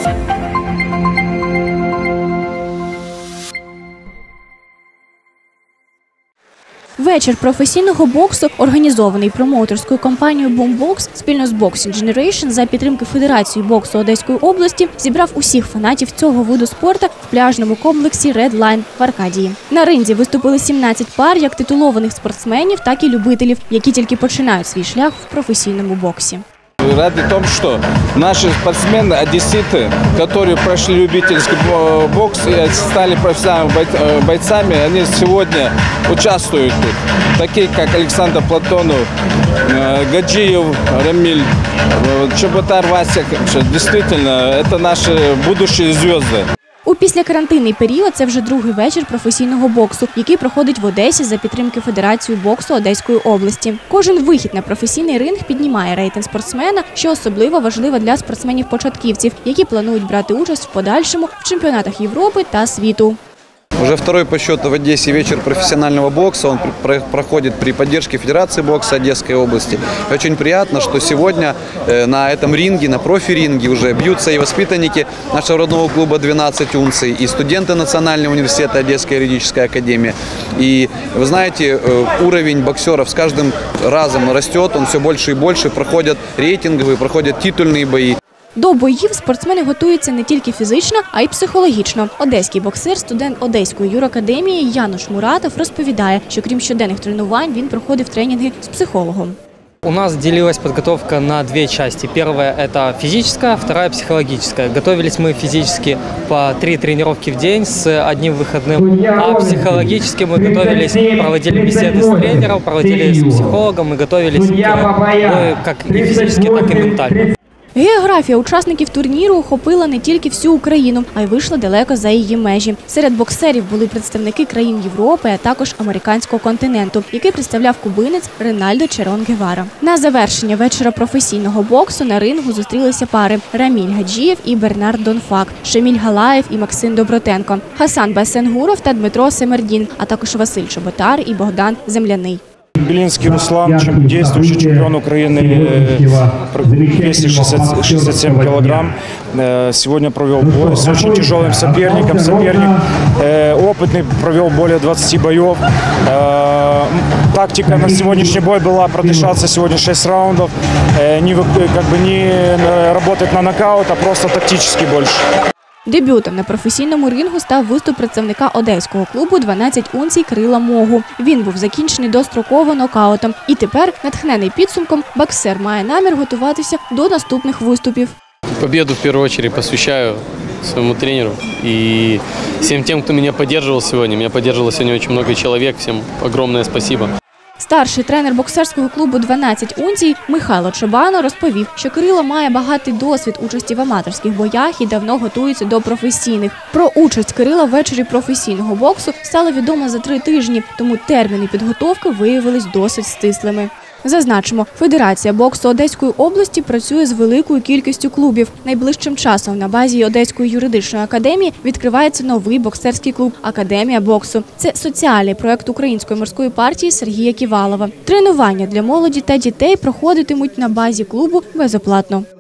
Вечір професійного боксу, організований промоутерською компанією «Бумбокс» спільно з Boxing Generation за підтримки Федерації боксу Одеської області, зібрав усіх фанатів цього виду спорту в пляжному комплексі Red Line в Аркадії. На ринзі виступили 17 пар як титулованих спортсменів, так і любителів, які тільки починають свій шлях в професійному боксі. Рады в том, что наши спортсмены, одесситы, которые прошли любительский бокс и стали профессиональными бойцами, они сегодня участвуют тут. Такие, как Александр Платонов, Гаджиев, Рамиль, Чеботар, Вася. Действительно, это наши будущие звезды. У післякарантинний період це вже другий вечір професійного боксу, який проходить в Одесі за підтримки Федерації боксу Одеської області. Кожен вихід на професійний ринг піднімає рейтинг спортсмена, що особливо важливо для спортсменів-початківців, які планують брати участь в подальшому в чемпіонатах Європи та світу. Уже второй по счету в Одессе вечер профессионального бокса. Он проходит при поддержке Федерации бокса Одесской области. И очень приятно, что сегодня на этом ринге, на профи-ринге уже бьются и воспитанники нашего родного клуба «12 унций», и студенты Национального университета Одесской юридической академии. И вы знаете, уровень боксеров с каждым разом растет, он все больше и больше. Проходят рейтинговые, проходят титульные бои. До боїв спортсмени готуються не тільки фізично, а й психологічно. Одеський боксер, студент Одеської юракадемії Януш Муратов розповідає, що крім щоденних тренувань, він проходив тренінги з психологом. У нас делилась подготовка на две части. Первая – это физическая, вторая – психологическая. Готовились мы физически по 3 тренировки в день с одним выходным, а психологически мы готовились, проводили беседы с тренером, проводили с психологом и готовились как и физически, так и ментально. Географія учасників турніру охопила не тільки всю Україну, а й вийшла далеко за її межі. Серед боксерів були представники країн Європи, а також американського континенту, який представляв кубинець Ринальдо Черон Гевара. На завершення вечора професійного боксу на рингу зустрілися пари Раміль Гаджиєв і Бернард Донфак, Шаміль Галаєв і Максим Добротенко, Хасан Басенгуров та Дмитро Семердін, а також Василь Чоботар і Богдан Земляний. Белинский Руслан, действующий чемпион Украины в весе 67 килограмм, сегодня провел бой с очень тяжелым соперником. Соперник опытный, провел более 20 боев. Тактика на сегодняшний бой была продышаться сегодня 6 раундов, не работать на нокаут, а просто тактически больше. Дебютом на професійному рингу став виступ представника одеського клубу «12 унцій» Кирила Могу. Він був закінчений достроково нокаутом. І тепер, натхнений підсумком, боксер має намір готуватися до наступних виступів. Победу в первую очередь посвящаю своему тренеру и всем тем, кто меня поддерживал сегодня. Меня поддерживало сегодня очень много человек. Всем огромное спасибо. Старший тренер боксерського клубу «12 унцій» Михайло Чобано розповів, що Кирило має багатий досвід участі в аматорських боях і давно готується до професійних. Про участь Кирила ввечері професійного боксу стало відомо за 3 тижні, тому терміни підготовки виявились досить стислими. Зазначимо, Федерація боксу Одеської області працює з великою кількістю клубів. Найближчим часом на базі Одеської юридичної академії відкривається новий боксерський клуб «Академія боксу». Це соціальний проект Української морської партії Сергія Ківалова. Тренування для молоді та дітей проходитимуть на базі клубу безоплатно.